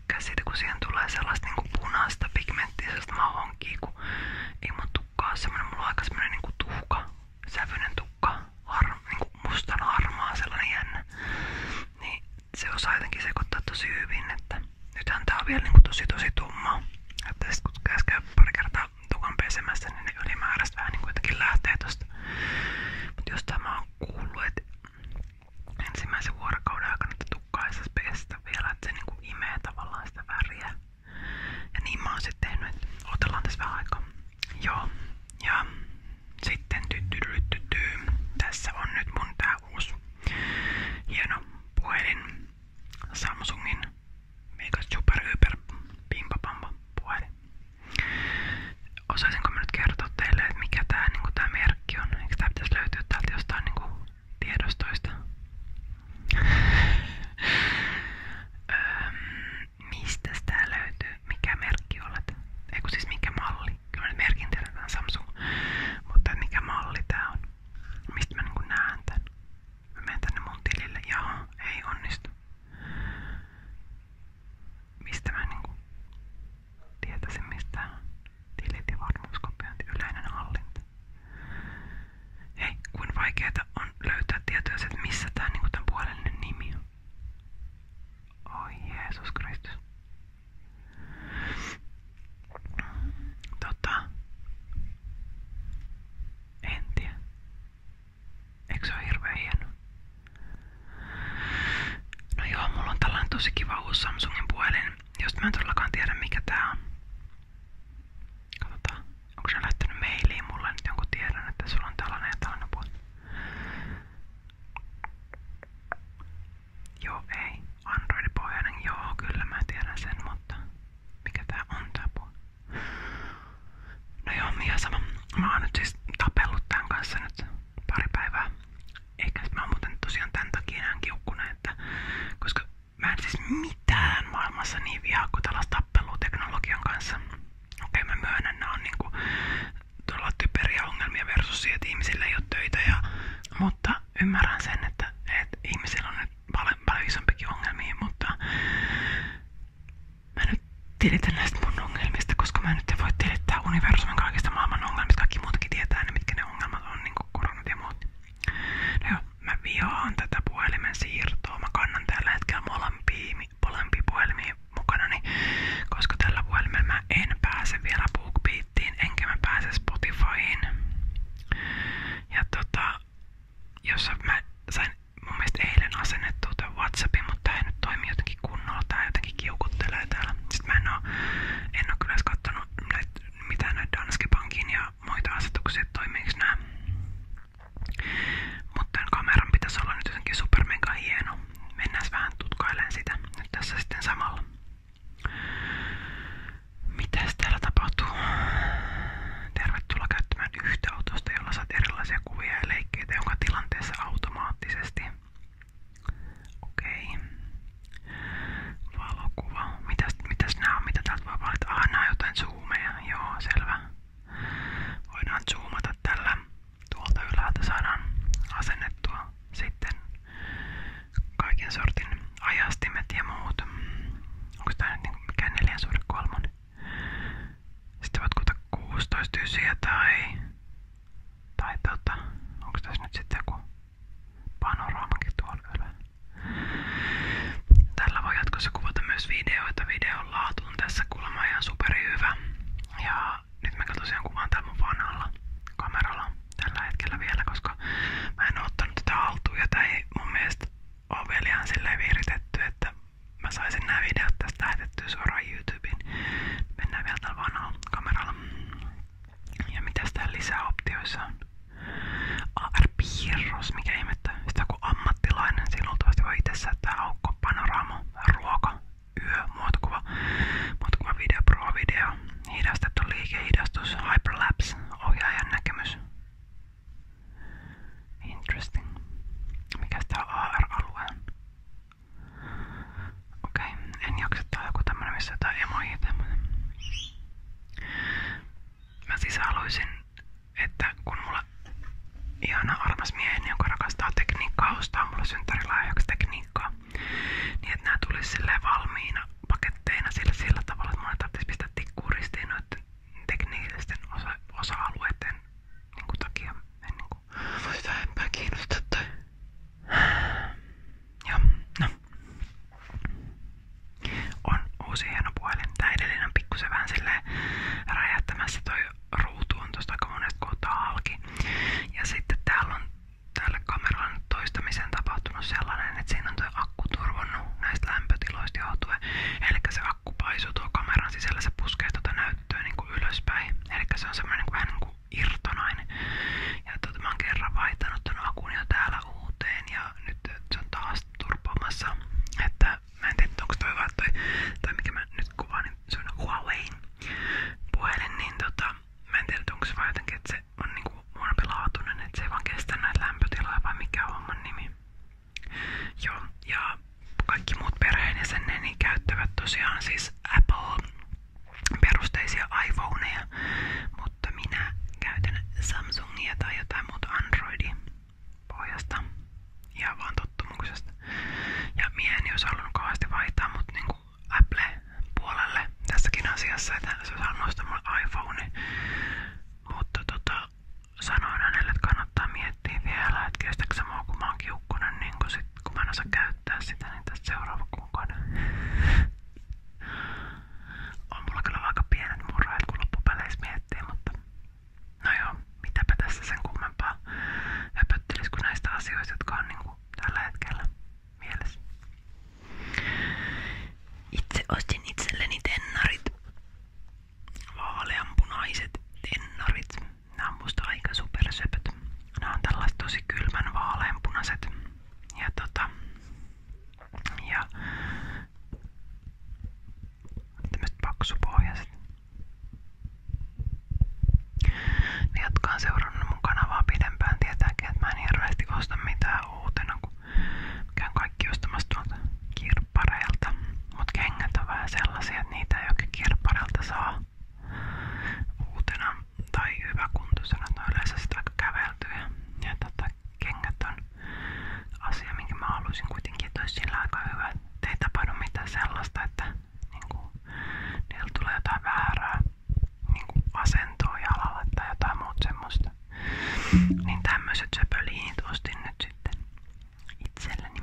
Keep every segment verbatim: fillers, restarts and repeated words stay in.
tykkää siitä, kun siihen tulee sellaista niinku punaista pigmenttiä, sellaista mahonkia, kun ei mun tukka ole semmonen, mulla on aika semmonen niinku tuhka, sävyinen tukka, har, niinku mustan harmaa, sellainen jännä. Niin se osaa jotenkin sekoittaa tosi hyvin, että nythän tää on vielä niinku tosi tosi tummaa. Että sit kun käs käy pari kertaa tukan pesemässä, niin ne ylimääräistä vähän niinku jotenkin lähtee tosta. Mut jostain mä oon kuullut, että ensimmäisen vuorokauden aikana että tukkaa ei saisi pestä vielä, että se niinku imee tavallaan sitä väriä. Ja niin mä oon sit tehnyt, että otellaan tässä vähän aikaa. Joo, ja sitten tyttyryttytyy. Tässä on nyt mun tää uusi hieno puhelin. Samsungin Mega Super Hyper Pimpa Pampa puhelin. Osaisinko mä nyt kertoa teille, että mikä tää, niinku, tää merkki on? Eikö tää pitäisi löytyä täältä jostain niinku, tiedostoista? öö, mistäs tää löytyy? Mikä merkki olet? Eiku siis mikä malli? Kyllä mä merkin tiedetään Samsung. Mutta mikä malli tää on? Mistä mä niinku näen tän? Mä menen tänne mun tilille. Jaha, ei onnistu. Mistä mä niinku tietäisin mistä on? Tilit ja varmuuskopiointi, yleinen hallinta. Hei, kuin vaikeeta on löytää tietoja, että missä tää niinku tän puhelinen nimi on. Oi Jeesus Kristus. Tota. En tiedä. Eikö se ole hirveän hieno? No joo, mulla on tällainen tosi kiva uusi Samsungin puhelin, josta mä en todellakaan tiedä mikä tää on. Katsotaan, onko se lähtenyt mailiin mulle nyt jonkun tiedon, että sulla on tällainen ja tällainen puhelin. Joo, ei. Android-pohjainen, joo, kyllä mä tiedän sen, mutta mikä tää on tää puhelin? No joo, ihan sama. Mä oon nyt siis tapellut tän kanssa nyt pari päivää. Eikä mä oon muuten tosiaan tän takia enää kiukkunen, että koska mä en siis mitään maailmassa niin vihaa kuin tällaista tappelua teknologian kanssa. Okei, mä myönnän, nää on niinku todella typeriä ongelmia versus siihen, että ihmisillä ei oo töitä ja mutta ymmärrän sen, että, että ihmisillä on nyt paljon, paljon isompikin ongelmia, mutta mä nyt tilitän näistä mun ongelmista, koska mä nyt en voi tilittää universumin kaikista maailman ongelmista. Kaikki muutakin tietää ne, mitkä ne ongelmat on, niin kuin koronat ja muut. No joo, mä vihaan tätä puhelimen siirtoa. Mä kannan tällä hetkellä molempia, molempia puhelimia mukanani, koska tällä puhelimella mä en pääse vielä BookBeatiin, enkä mä pääse Spotifyin. Ja tota, jos mä sain mun mielestä eilen asennettua tämän WhatsAppin, mutta tää ei nyt toimi jotenkin kunnolla. Tää jotenkin kiukuttelee täällä. Sitten mä en oo, en oo kyllä edes kattonut näitä, mitään näitä Danske Bankin ja muita asetuksia, että toimiiks nää. Mutta tämän kameran pitäisi olla nyt jotenkin super mega hieno. Mennään vähän tutkailemaan sitä nyt tässä sitten samalla. Mitäs täällä tapahtuu? Tervetuloa käyttämään yhtä autosta, jolla saat erilaisia kuvia ja leikkeitä jonka tilanteessa automaattisesti. Okei. Valokuva. Mitäs, mitäs nää on? Mitä täältä voi valita? Ah, nää on jotain zoomeja. Joo, selvä. Voidaan zoomata tällä. Tuolta ylhäältä saadaan asennettua sitten kaiken sortin ajastimet ja muut. Onko tää nyt niinku mikään neljän suhde kolmonen? Sitten voit kuuta kuusitoista ysiä tai tai tota, onko tässä nyt sitten joku panoraamakin tuolla ylhäällä? Tällä voi jatkossa kuvata myös videoita. Videon laatu on tässä kuulemma ihan superi hyvä. Ja nyt mä tosiaan kuvaan täällä mun vanhalla kameralla tällä hetkellä vielä, koska mä en oo ottanut tätä haltuun ja tää ei mun mielestä oo vielä ihan silleen viritetty, että mä saisin nää videot tästä lähetettyä suoraan YouTubeen. Mennään vielä tällä vanhalla kameralla. Ja mitäs täällä lisäoptioissa on? A R-piirros, mikä ihmettä. Sitä kun ammattilainen, siinä luultavasti voi itse säättää aukko, panoraama, ruoka, yö, muotokuva, muotokuva video, pro video, hidastettu liikehidastus, hyperlapse, ohjaajan näkemys. Interesting. Mikäs tää A R-alue on? Okei, okay. En jaksa, tää on joku tämmönen, missä jotain emoji tämmönen. Mä siis haluaisin, että kun mulla ihana armas mieheni, joka rakastaa tekniikkaa, ostaa mulle synttärilahjaksi tekniikkaa, niin että nää tulis silleen valmiina paketteina tosiaan siis Apple-perusteisia iPhoneja, mutta minä käytän Samsungia tai jotain muuta Androidia pohjasta ja vaan tottumuksesta. Ja mie en jos halunnut kauheasti vaihtaa, mutta niinku Apple-puolelle tässäkin asiassa, että se saa nostaa mulle iPhone. Mutta tota, sanoin hänelle, että kannattaa miettiä vielä, että kestääkö se mua, kun mä oon kiukkunen, niin kun, sit, kun mä en osaa käyttää sitä, niin tästä seuraava kuukauden. On mulla kyllä aika pienet murheet, kun loppupeleissä miettii, mutta no joo, mitäpä tässä sen kummempaa höpöttelis kuin näistä asioista, jotka on niinku tällä hetkellä mielessä. Itse ostin itselleni tennarit. Vaaleanpunaiset tennarit. Nää on musta aika supersöpöt. Nää on tällaiset tosi kylmän vaaleanpunaiset. Ja tota... Ja... tämmöset paksupohjaiset. Ne, jotka on seurannut mun kanavaa pidempään, tietääkin, että mä en hirveästi osta mitään uutena, kun käyn kaikki ostamassa tuolta kirppareilta. Mut kengät on vähän sellaisia, että niitä ei oikein kirppareilta saa uutena tai hyväkuntoisena. Ne on yleensä sitä aika käveltyjä. Ja tota, kengät on asia, minkä mä haluaisin kuitenkin, että olisi sillä aika hyvä. Et ei tapahdu mitään sellaista, että niinku, niillä tulee jotain väärää niinku asentoa jalalle tai jotain muuta semmoista. Niin tämmöiset söpöliinit ostin nyt sitten itselleni.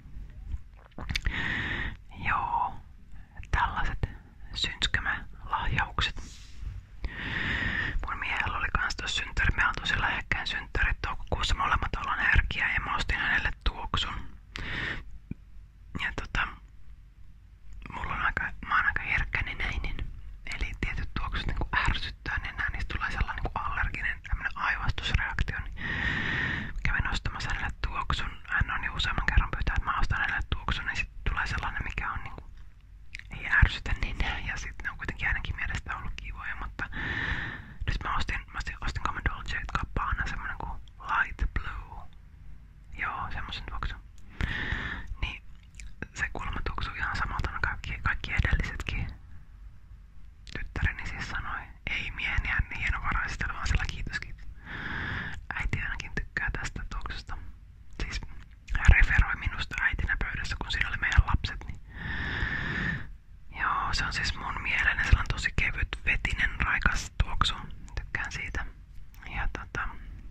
Joo, tällaiset synskämälahjaukset. Mun miehellä oli kans tossa synttäri. Meillä on tosi lähekkäin synttärit. Toukokuussa molemmat ollaan herkkiä ja mä ostin hänelle tuoksun. Ja tota, mulla on aika, mä oon aika herkkänenäinen. Eli tietyt tuoksut niinku ärsyttää nenää, niistä tulee sellainen niinku allerginen tämmönen aivastusreaktio. Niin kävin ostamassa hänelle tuoksun. Hän on jo useamman kerran pyytää, että mä ostan hänelle tuoksun, niin sit tulee sellainen, mikä on niinku, ei ärsytä nenää. Ja sit ne on kuitenkin ainakin mielestä ollut kivoja, mutta nyt mä ostin, mä ostin, ostin Come Dolce Gabbana semmonen kuin Light Blue. Joo, semmosen tuoksun. Niin se kuulemma tuoksuu ihan samalta kaikki, kaikki edellisetkin. Tyttäreni siis sanoi, ei miehen jää niin hienovaraisesta, vaan sillä kiitos kiitos. Äiti ainakin tykkää tästä tuoksusta. Siis hän referoi minusta äitinä pöydässä, kun siinä oli meidän lapset. Niin... Joo, se on siis mun mieleinen, sillä on tosi kevyt, vetinen, raikas tuoksu. Tykkään siitä. Ja tota...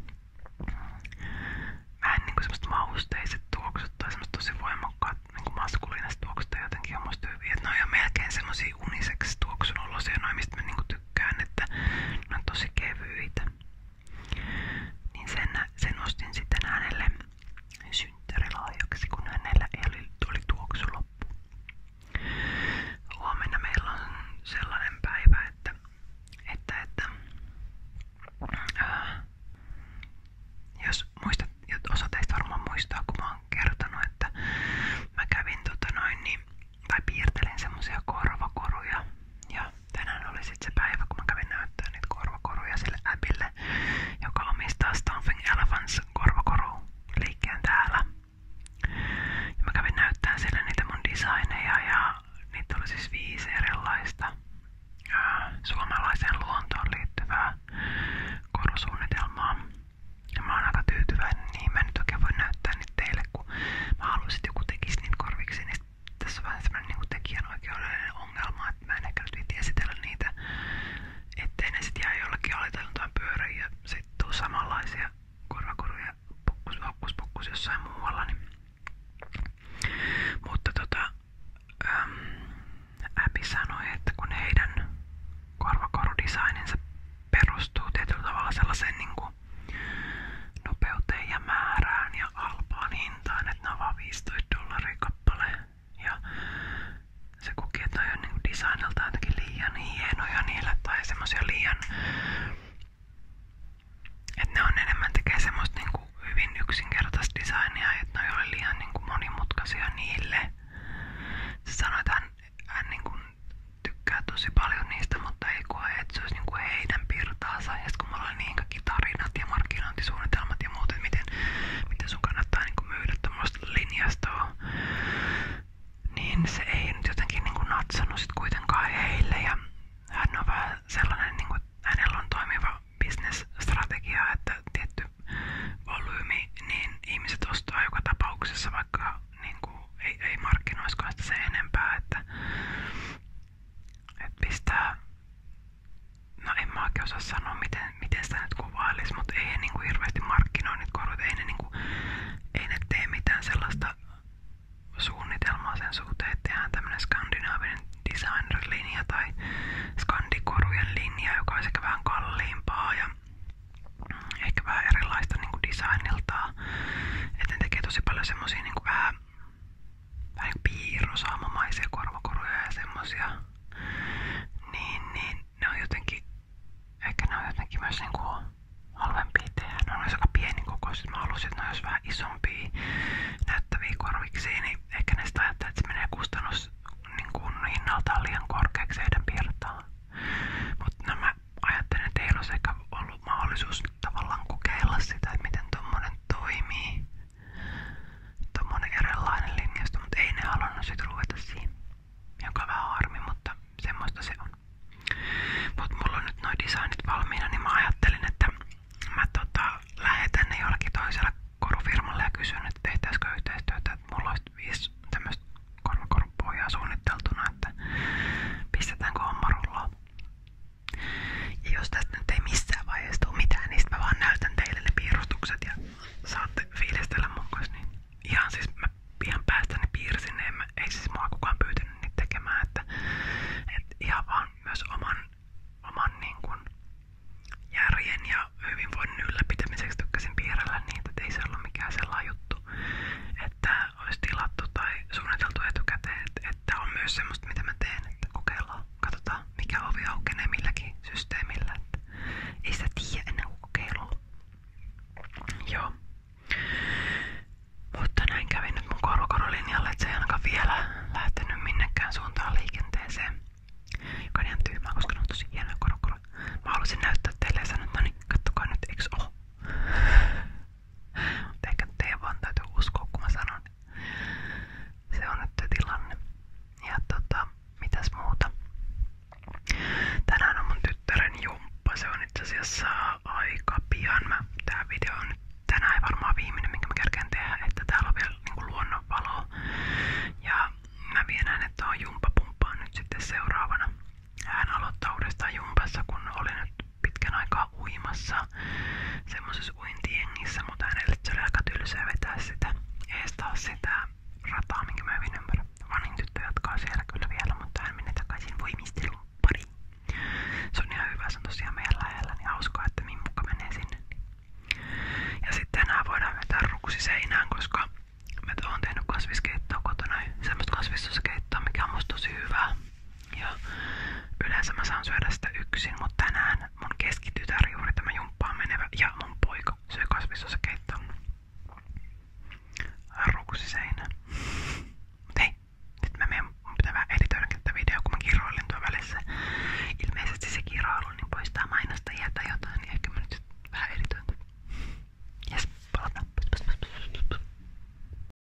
Vähän niinku semmoset mausteiset tuoksut tai semmoset tosi voimakkaat niinku maskuliiniset tuoksut jotenkin on musta hyviä. Et ne on jo melkein semmosia uniseksi tuoksun olosia, noin mistä mä niinku tykkään, että ne on tosi kevyitä. Niin sen, sen ostin sitten hänelle synttärilahjaksi, kun hänellä oli, oli tuoksu loppu. Huomenna meillä on sellainen päivä, että, että, että äh, jos muistat, osa teistä varmaan muistaa, kun mä oon kertonut, että mä kävin tota noin, niin, tai piirtelin semmosia korvakoruja. Ja tänään oli sit se päivä, kun mä kävin näyttää niitä korvakoruja sille appille, joka omistaa Stuffing Elephants korvakoruliikkeen täällä. Ja mä kävin näyttää sille niitä mun designeja ja niitä oli siis viisi erilaista ää, suomalaiseen luontoon liittyvää korusuunnitelmaa. Ja mä oon aika tyytyväinen, niin mä nyt oikein voin näyttää niitä teille, kun mä haluaisin, että joku tekisi niitä korviksi. Niin tässä on vähän semmonen niinku tekijänoikeudellinen ongelma, että mä en ehkä nyt viitti esitellä niitä, ettei ne sit jää jollekin alitajuntaan pyöriin ja sit tuu samanlaisia korvakoruja pokkus, hokkus pokkus jossain muualla. Niin. Mutta tota, äm, Abby sanoi, että kun heidän korvakorudesigninsa perustuu tietyllä tavalla sellaiseen niinku nopeuteen ja määrään ja halpaan hintaan, että ne on vaan viisitoista dollaria kappale. Ja se koki, että ne on niinku designilta jotenkin liian hienoja niille tai semmosia liian... Että ne on enemmän tekee semmoista niinku hyvin yksinkertaista designia, että ne oli liian niinku monimutkaisia niille. Se sanoi, että hän, hän niinku tykkää tosi paljon niistä, mutta ei koe, että se olisi niinku heidän pirtaansa. Ja kun mulla oli niin kaikki tarinat ja markkinointisuunnitelmat ja muut, että miten, miten sun kannattaa niinku myydä tommoista linjastoa, niin se ei nyt jotenkin niinku natsannut osaa sanoa, miten, miten sitä nyt kuvailisi, mutta ei he niinku hirveästi markkinoi niitä koruja. Ei ne, niinku, ei ne tee mitään sellaista suunnitelmaa sen suhteen, että tehdään tämmönen skandinaavinen designer-linja tai skandikorujen linja, joka olisi ehkä vähän kalliimpaa ja ehkä vähän erilaista niinku designiltaan. Et ne tekee tosi paljon semmosia niinku vähän, vähän piirrosaamamaisia korvakoruja ja semmosia. Niin, niin ne on jotenkin, ehkä ne on jotenkin myös niinku halvempia tehdä. Ne on aika pieni kokoiset. Mä halusin, että ne olisi vähän isompia näyttäviä korviksi, niin ehkä ne sitä ajattelee, että se menee kustannus niin kuin hinnaltaan liian korkeaksi heidän piirtaan. Mutta no mä ajattelen, että heillä olisi ehkä ollut mahdollisuus tavallaan kokeilla sitä, että miten tommonen toimii. Tommonen erilainen linjasto, mutta ei ne halunnut sit ruveta siinä. Joka on vähän harmi, mutta semmoista se on. Mut mulla on nyt noi designit valmiina, niin mä ajattelin, että mä tota, lähetän ne jollakin toisella korufirmalle ja kysyn, että tehtäisikö yhteistyötä, että mulla olisi viisi tämmöistä korvakorupohjaa suunniteltuna, että pistetäänkö homma rullaan. Ja jos tästä nyt ei missään vaiheessa tule mitään, niin sit mä vaan näytän teille ne piirustukset ja saatte fiilistellä mun kanssa. Niin ihan siis mä ihan päästäni piirsin ne, mä, ei siis mua kukaan pyytänyt niitä tekemään, että, että ihan vaan myös oman, oman niin kuin järjen ja hyvinvoinnin ylläpitämiseksi tykkäsin piirrellä niitä, että ei se ollut mikään sellainen juttu, että olisi tilattu tai suunniteltu etukäteen, että, että on myös semmoista, mitä mä teen, että kokeillaan, katsotaan mikä ovi aukenee milläkin systeemillä, että ei sitä tiedä ennen kuin kokeilua. Joo. Mutta näin kävin nyt mun korvakorolinjalle, että se ei ainakaan vielä lähtenyt minnekään suuntaan liikenteeseen. Joka on ihan tyhmää, koska ne on tosi hienoja korvakoroja. Mä haluaisin näyttää teille ja sanoa, että no niin, kattokaa nyt, eiks oo? Mutta ehkä teidän vaan täytyy uskoa, kun mä sanon. Se on nyt se tilanne. Ja tota, mitäs muuta? Tänään on mun tyttären jumppa. Se on itse asiassa aika pian. Mä, tää video on nyt tänään ei varmaan viimeinen, minkä mä kerkeen tehdä, että täällä on vielä niinku luonnonvaloa. Ja mä vien hänet tuohon jumppapumppaan nyt sitten seuraavana. Hän aloittaa uudestaan jumpassa, kun oli nyt pitkän aikaa uimassa semmosessa uintijengissä, mutta hänelle se oli aika tylsää vetää sitä ees taas sitä rataa, minkä mä hyvin ymmärrän. Vanhin tyttö jatkaa siellä kyllä vielä, mutta hän menee takaisin voimistelun pariin. Se on ihan hyvä, se on tosiaan meidän lähellä, niin hauskaa, että Mimmukka menee sinne. Ja sitten tänään voidaan vetää ruksi seinään, koska mä oon tehnyt kasviskeittoa kotona, semmoista kasvissosakeittoa, mikä on musta tosi hyvää. Ja yleensä mä saan syödä sitä yksin, mutta tänään mun keskity